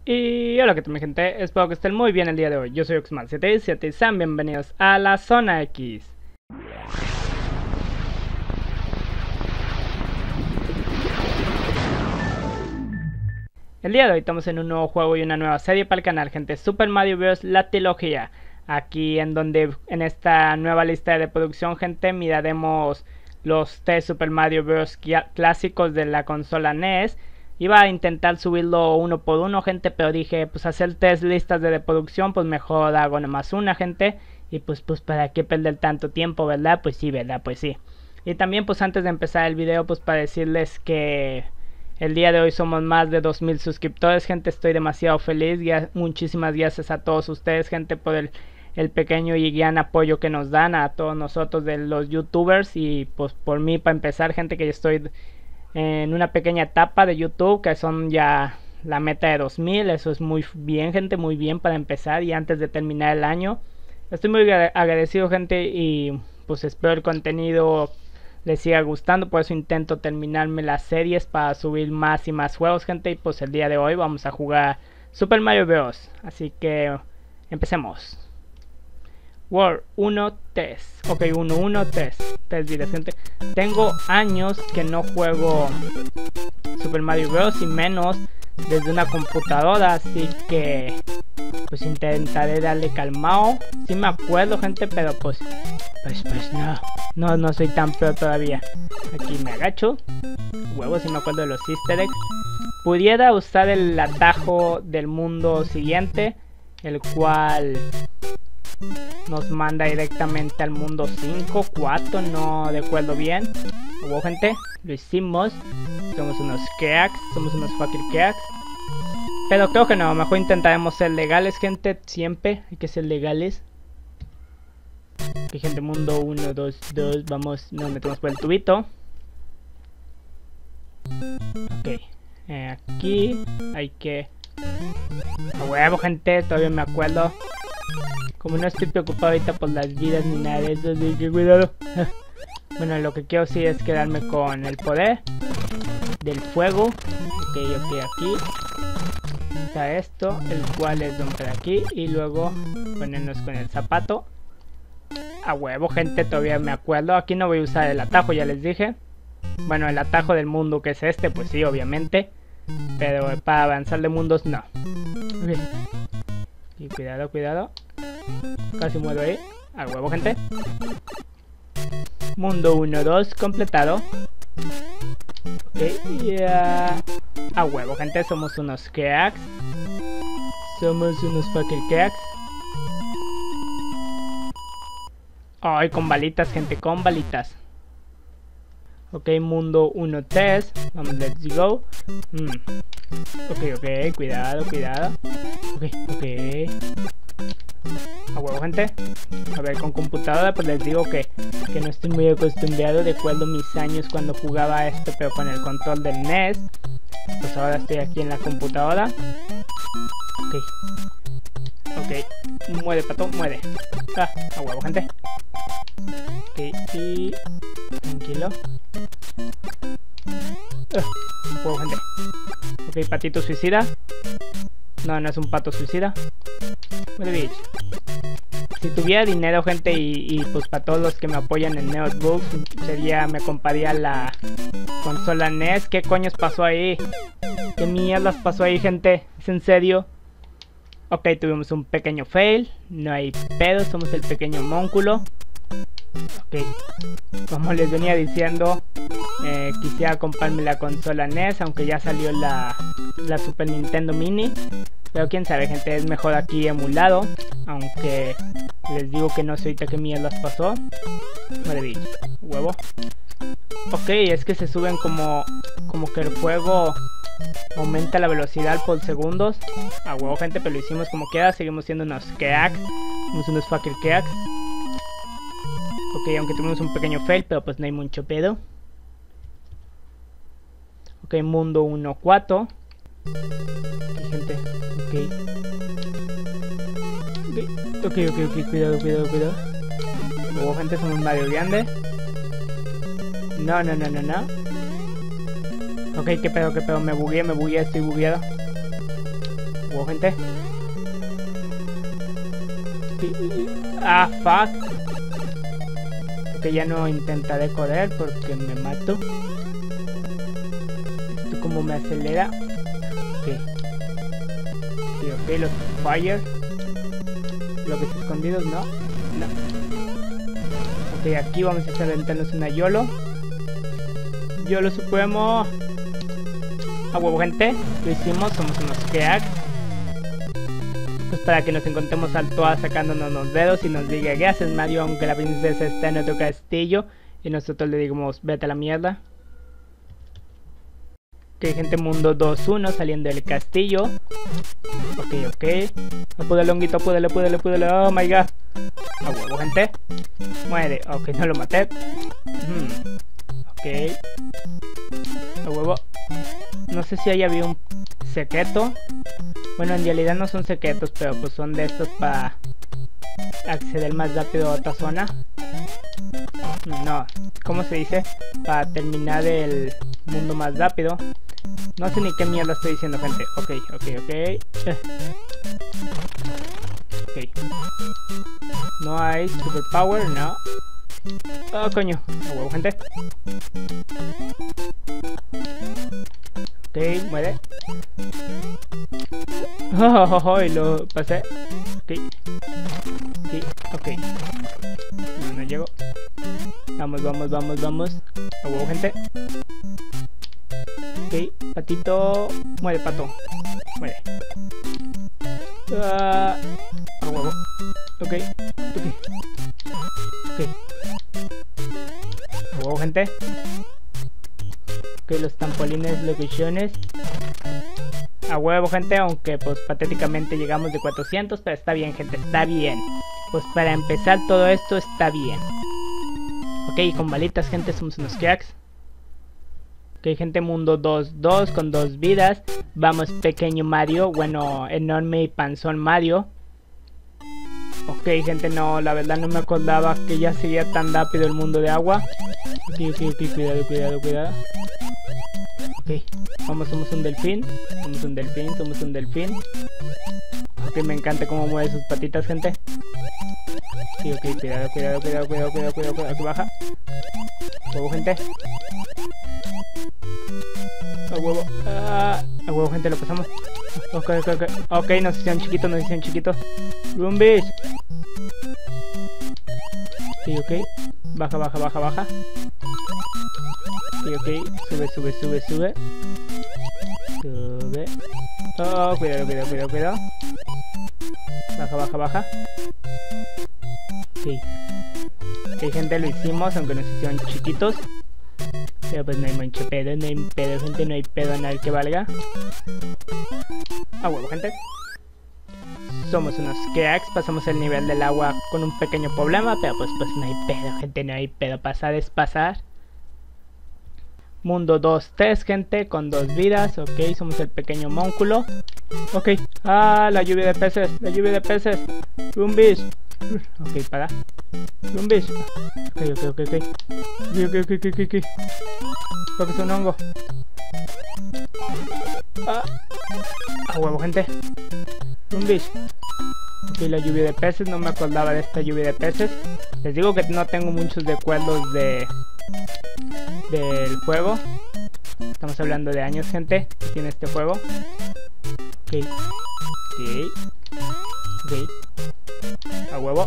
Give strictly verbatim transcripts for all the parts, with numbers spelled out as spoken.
Y hola, ¿qué tal mi gente? Espero que estén muy bien el día de hoy. Yo soy Oxman siete diecisiete y sean bienvenidos a la Zona X. El día de hoy estamos en un nuevo juego y una nueva serie para el canal, gente. Super Mario Bros. La trilogía. Aquí en donde en esta nueva lista de producción, gente, miraremos los tres Super Mario Bros. Clásicos de la consola N E S. Iba a intentar subirlo uno por uno, gente, pero dije, pues hacer tres listas de reproducción, pues mejor hago nomás una, gente. Y pues, pues para qué perder tanto tiempo, ¿verdad? Pues sí, ¿verdad? Pues sí. Y también, pues antes de empezar el video, pues para decirles que el día de hoy somos más de dos mil suscriptores, gente. Estoy demasiado feliz. Ya, muchísimas gracias a todos ustedes, gente, por el, el pequeño y gran apoyo que nos dan a todos nosotros de los youtubers. Y pues por mí, para empezar, gente, que yo estoy en una pequeña etapa de YouTube, que son ya la meta de dos mil. Eso es muy bien, gente, muy bien para empezar y antes de terminar el año. Estoy muy agradecido, gente, y pues espero el contenido les siga gustando. Por eso intento terminarme las series para subir más y más juegos, gente. Y pues el día de hoy vamos a jugar Super Mario Bros. Así que empecemos. World uno tres. Ok, uno uno tres. tres vidas, gente. Tengo años que no juego Super Mario Bros. Y menos desde una computadora. Así que pues intentaré darle calmado. Sí me acuerdo, gente, pero pues Pues pues no. No, no soy tan pro todavía. Aquí me agacho. Huevos, sí me acuerdo de los easter eggs. Pudiera usar el atajo del mundo siguiente, el cual nos manda directamente al mundo cinco, cuatro, no recuerdo bien. Hubo, gente, lo hicimos. Somos unos cracks, somos unos fucking cracks. Pero creo que no, mejor intentaremos ser legales, gente. Siempre hay que ser legales. Ok, gente, mundo uno, dos, dos. Vamos, nos metemos por el tubito. Ok, eh, aquí hay que... A huevo, gente, todavía me acuerdo. Como no estoy preocupado ahorita por las vidas ni nada de eso, así que cuidado. Bueno, lo que quiero sí es quedarme con el poder del fuego. Ok, ok, aquí está esto, el cual es romper aquí y luego ponernos con el zapato. A huevo, gente, todavía me acuerdo. Aquí no voy a usar el atajo, ya les dije. Bueno, el atajo del mundo, que es este, pues sí, obviamente. Pero para avanzar de mundos, no. Okay. Y cuidado, cuidado. Casi muero ahí. A huevo, gente. Mundo uno dos completado. Ok, ya. A huevo, gente, somos unos cracks. Somos unos fucking cracks. Ay, con balitas, gente, con balitas. Ok, mundo uno tres. Vamos, let's go. Mm. Ok, ok, cuidado, cuidado. Ok, ok. A huevo, gente. A ver, con computadora pues les digo que, que no estoy muy acostumbrado. Recuerdo mis años cuando jugaba esto, pero con el control del N E S. Pues ahora estoy aquí en la computadora. Ok. Ok. Muere, pato, muere. Ah, a huevo, gente. Ok, y... tranquilo. Uh, un poco, gente. Ok, patito suicida. No, no es un pato suicida. Muere, bitch. Si tuviera dinero, gente, y, y pues para todos los que me apoyan en Notebook, sería, me compraría la consola N E S. ¿Qué coños pasó ahí? ¿Qué mierdas pasó ahí, gente? ¿Es en serio? Ok, tuvimos un pequeño fail. No hay pedo, somos el pequeño homúnculo. Ok, como les venía diciendo, eh, quisiera comprarme la consola N E S, aunque ya salió la, la Super Nintendo Mini. Pero quién sabe, gente, es mejor aquí emulado. Aunque les digo que no sé ahorita qué mierdas pasó. Maravilla, huevo. Ok, es que se suben como, como que el juego aumenta la velocidad por segundos. A huevo, gente, pero lo hicimos como queda. Seguimos siendo unos cracks. Somos unos fucking cracks. Ok, aunque tuvimos un pequeño fail, pero pues no hay mucho pedo. Ok, mundo uno cuatro. Ok, gente. Ok. Ok, ok, ok, okay. Cuidado, cuidado, cuidado. Luego, gente, somos Mario grande. No, no, no, no, no. Ok, qué pedo, qué pedo. Me bugueé, me bugueé, estoy bugueado. huevo, gente. Ah, fuck. Ok, ya no intentaré correr porque me mato. Esto como me acelera. Ok. Sí, ok, los fire. Bloques escondidos, no. No. Ok, aquí vamos a hacer aventarnos una YOLO. YOLO supremo. A huevo, gente. Lo hicimos, somos unos cracks. Pues para que nos encontremos al Toad sacándonos los dedos y nos diga ¿qué haces, Mario? Aunque la princesa está en otro castillo. Y nosotros le digamos vete a la mierda. Ok, gente, mundo dos uno saliendo del castillo. Ok, ok. Apúdale, honguito, apúdale, apúdale, apúdale. Oh my god. A huevo, gente. Muere. Ok, no lo maté. Hmm. Ok. A huevo. No sé si ahí había un secreto. Bueno, en realidad no son secretos, pero pues son de estos para acceder más rápido a otra zona. No, ¿cómo se dice? Para terminar el mundo más rápido. No sé ni qué mierda estoy diciendo, gente. Ok, ok, ok. Eh. Ok. No hay superpower, no. Oh, coño. A huevo, gente. Ok, muere. Oh, oh, oh, y lo pasé. Ok. Sí, ok. No, no llego. Vamos, vamos, vamos, vamos. A huevo, gente. Ok, patito. Muere, pato. Muere. Uh, a huevo. Ok, ok. Ok. A huevo, gente. Ok, los tampolines, locaciones. A huevo, gente, aunque pues patéticamente llegamos de cuatrocientos, pero está bien, gente, está bien. Pues para empezar todo esto está bien. Ok, con balitas, gente, somos unos cracks. Ok, gente, mundo dos dos con dos vidas. Vamos, pequeño Mario, bueno, enorme y panzón Mario. Ok, gente, no, la verdad no me acordaba que ya sería tan rápido el mundo de agua. Ok, ok, ok, cuidado, cuidado, cuidado. Ok, vamos, somos un delfín. Somos un delfín, somos un delfín. Ok, me encanta cómo mueve sus patitas, gente. Sí, ok, cuidado, cuidado, cuidado, cuidado, cuidado, cuidado, cuidado, aquí baja. Huevo, gente. A huevo, ah, a huevo, gente, lo pasamos. Ok, ok, ok, ok, nos hicieron chiquitos, nos hicieron chiquitos. Rumbies. Sí, ok, baja, baja, baja, baja. Sí, ok, sube, sube, sube, sube. Sube. Oh, cuidado, cuidado, cuidado, cuidado. Baja, baja, baja. Sí. Ok, gente, lo hicimos, aunque nos hicieron chiquitos. Pero pues no hay mucho pedo, no hay pedo, gente, no hay pedo nada que valga. A huevo, gente. Somos unos cracks, pasamos el nivel del agua con un pequeño problema, pero pues pues no hay pedo, gente, no hay pedo, pasar es pasar. Mundo dos tres, gente, con dos vidas, ok, somos el pequeño homúnculo. Ok, ah, la lluvia de peces, la lluvia de peces. Rumbies. Ok, para. Rumbies. Ok, ok, ok, ok. Ok, ok, ok, ok, ok. Creo que es un hongo. Ah, a huevo, gente. Rumbies. Ok, la lluvia de peces, no me acordaba de esta lluvia de peces. Les digo que no tengo muchos recuerdos de del juego. Estamos hablando de años, gente, que tiene este juego. Ok, ok, ok. A huevo.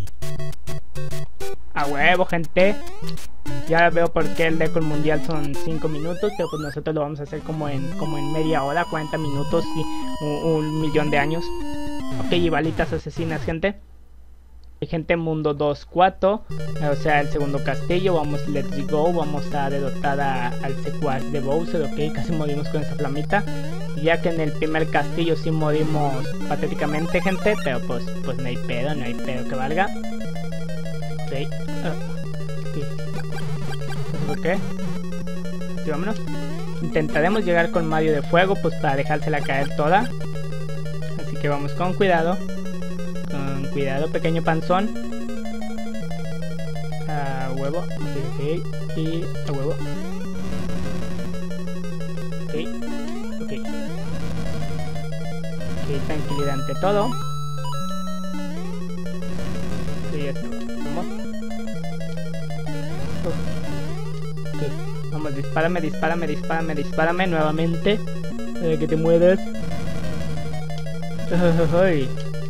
A huevo, gente. Ya veo por qué el récord mundial son cinco minutos, pero pues nosotros lo vamos a hacer como en como en media hora, cuarenta minutos y un, un millón de años. Ok, y balitas asesinas, gente. Gente, mundo dos cuatro, o sea, el segundo castillo. Vamos, let's go. Vamos a derrotar a, al secuaz de Bowser. Ok, casi morimos con esa flamita. Ya que en el primer castillo sí morimos patéticamente, gente. Pero pues, pues no hay pedo, no hay pedo que valga. Ok, uh, okay. ¿Por qué? Sí, vámonos. Intentaremos llegar con Mario de fuego, pues para dejársela caer toda. Así que vamos con cuidado. Con cuidado, pequeño panzón. A huevo. Ok, ok. Y a huevo. Ok. Ok. Ok, tranquilidad ante todo. Y esto, vamos. Ok, vamos, dispárame, dispárame, dispárame, dispárame nuevamente. Para que te mueras. Ay.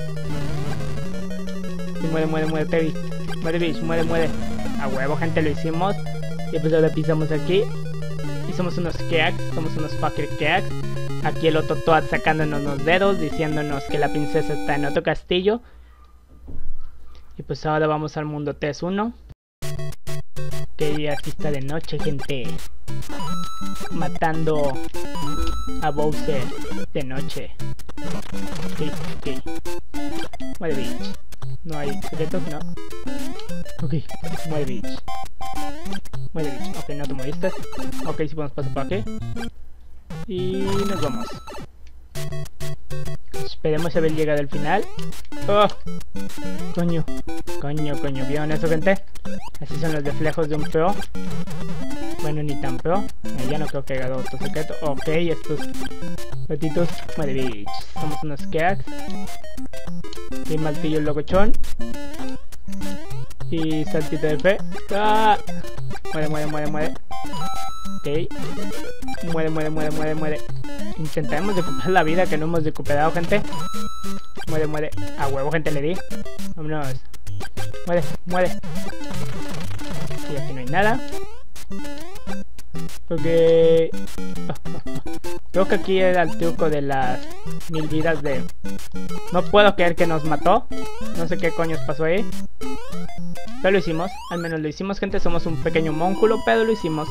Sí, muere, muere, muere, Terry. Muere, bitch, muere, muere. A huevo, gente, lo hicimos. Y pues ahora pisamos aquí. Y somos unos keks, somos unos fucker keks. Aquí el otro Toad sacándonos los dedos, diciéndonos que la princesa está en otro castillo. Y pues ahora vamos al mundo T uno. Que aquí está de noche, gente. Matando a Bowser de noche. Ok, ok. Muere, bitch. No hay secretos, no. Ok, muere, bitch. Muere, bitch. Ok, no te moriste. Ok, si podemos pasar por aquí. Y nos vamos. Esperemos haber llegado al final. ¡Oh! Coño, coño, coño. ¿Vieron eso, gente? Así son los reflejos de un pro. Bueno, ni tan pro. Eh, ya no creo que haya dado otro secreto. Ok, estos gatitos. Muere, bitch. Somos unos cracks. Y martillo locochón. Y saltito de fe. ¡Ah! Muere, muere, muere, muere. Ok. Muere, muere, muere, muere, muere. Intentaremos recuperar la vida que no hemos recuperado, gente. Muere, muere. A huevo, gente, le di. Vámonos. Muere, muere. Y aquí no hay nada. Porque... creo que aquí era el truco de las mil vidas de... No puedo creer que nos mató. No sé qué coños pasó ahí. Pero lo hicimos. Al menos lo hicimos, gente. Somos un pequeño mónculo, pero lo hicimos.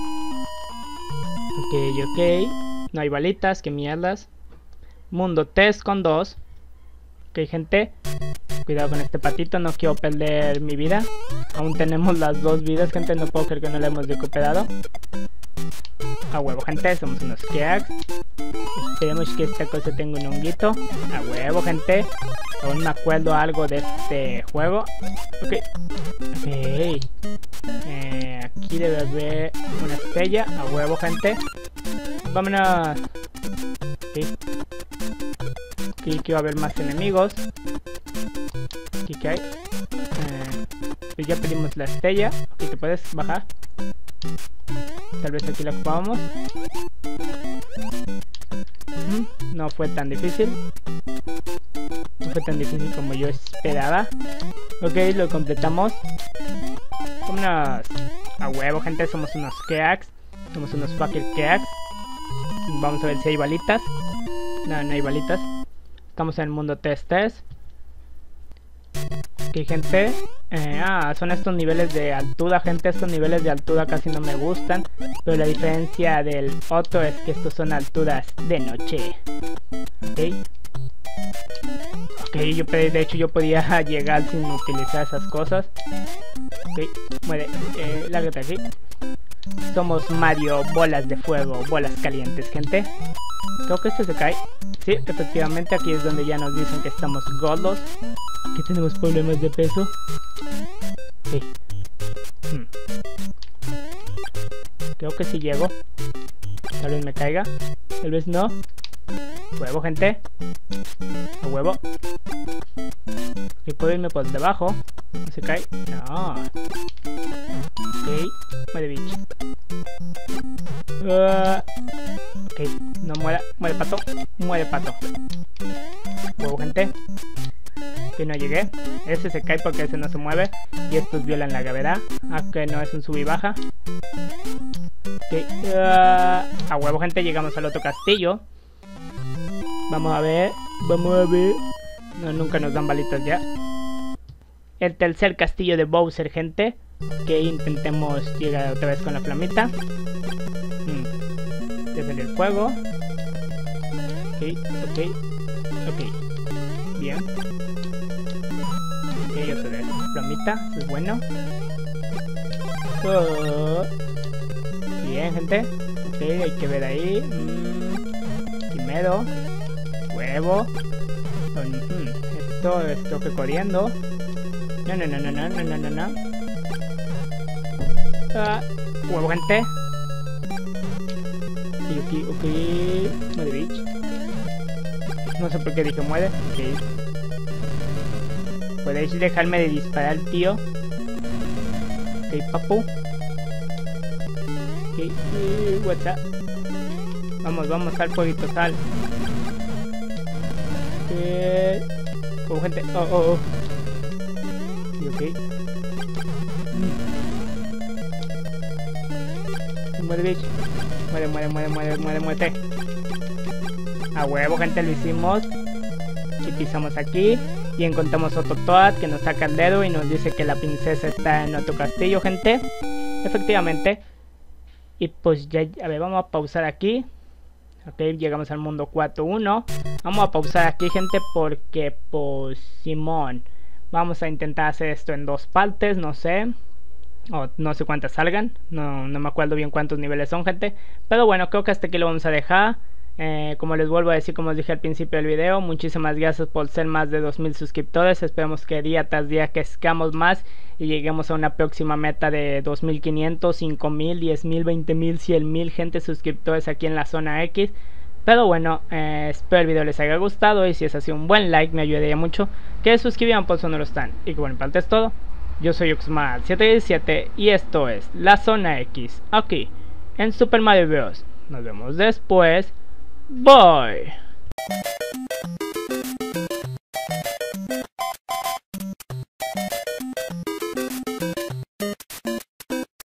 Ok, ok. No hay balitas, qué mierdas. Mundo test con dos. Ok, gente. Cuidado con este patito, no quiero perder mi vida. Aún tenemos las dos vidas, gente. No puedo creer que no la hemos recuperado. A huevo, gente, somos unos cracks. Esperemos que esta cosa tenga un honguito. A huevo, gente. Aún me acuerdo algo de este juego. Ok. Ok. Eh, aquí debe haber una estrella. A huevo, gente. Vámonos. Ok. Aquí que va a haber más enemigos. Aquí que hay. Eh, pues ya pedimos la estrella. Ok, te puedes bajar. Tal vez aquí la ocupamos. Mm, no fue tan difícil. No fue tan difícil como yo esperaba. Ok, lo completamos. Vámonos. A huevo, gente, somos unos cracks. Somos unos fucker cracks. Vamos a ver si hay balitas. No, no hay balitas. Estamos en el mundo test test. Ok, gente. Eh, ah, son estos niveles de altura, gente. Estos niveles de altura casi no me gustan. Pero la diferencia del otro es que estos son alturas de noche. Ok. Ok, yo, de hecho yo podía llegar sin utilizar esas cosas. Ok, muere. Eh, lárgate aquí. Somos Mario, bolas de fuego, bolas calientes, gente. Creo que este se cae. Sí, efectivamente, aquí es donde ya nos dicen que estamos gordos, que tenemos problemas de peso. Ok. Hmm. Creo que sí llego. Tal vez me caiga, tal vez no. Huevo, gente. A huevo. Y puedo irme por debajo. ¿No se cae? No. Ok. Muere, bicho. Uh, ok. No muera. Muere, pato. Muere, pato. Huevo, gente. Que no llegué. Ese se cae porque ese no se mueve. Y estos violan la gravedad. Aunque no es un sub y baja. Ok. Uh, a huevo, gente. Llegamos al otro castillo. Vamos a ver. Vamos a ver. No, nunca nos dan balitas ya. El tercer castillo de Bowser, gente. Que intentemos llegar otra vez con la flamita. Hmm. Defender el fuego. Ok, ok, ok. Bien. Ok, otra vez. Flamita, eso es bueno. Oh. Bien, gente. Ok, hay que ver ahí. Mm. Primero. Huevo. Hmm. Esto, esto que corriendo. No, no, no, no, no, no, no, no, no. Ah, huevo, gente. Ok, ok, ok. Madre bitch. No sé por qué dije muere. Okay. ¿Podéis dejarme de disparar, tío? Ok, papu. Ok, uh, what the... Vamos, vamos, sal, poquito, sal. Eh... Oh, gente, oh, oh, oh. Sí, ok. Mm. Muere, bitch. Muere, muere, muere, muere, muere, muerte. A huevo, gente, lo hicimos. Y pisamos aquí. Y encontramos otro Toad que nos saca el dedo y nos dice que la princesa está en otro castillo, gente. Efectivamente. Y pues ya, a ver, vamos a pausar aquí. Ok, llegamos al mundo cuatro uno. Vamos a pausar aquí, gente, porque pues Simón, vamos a intentar hacer esto en dos partes, no sé. O no sé cuántas salgan. No, no me acuerdo bien cuántos niveles son, gente. Pero bueno, creo que hasta aquí lo vamos a dejar. Eh, como les vuelvo a decir, como os dije al principio del video, muchísimas gracias por ser más de dos mil suscriptores. Esperemos que día tras día crezcamos más y lleguemos a una próxima meta de dos mil quinientos, cinco mil, diez mil, veinte mil, cien mil gente suscriptores aquí en la zona X. Pero bueno, eh, espero el video les haya gustado y si es así, un buen like me ayudaría mucho. Que se suscriban por si no lo están. Y que bueno, en parte es todo. Yo soy Uxmal siete diecisiete y esto es la zona X, aquí en Super Mario Bros. Nos vemos después. Bye.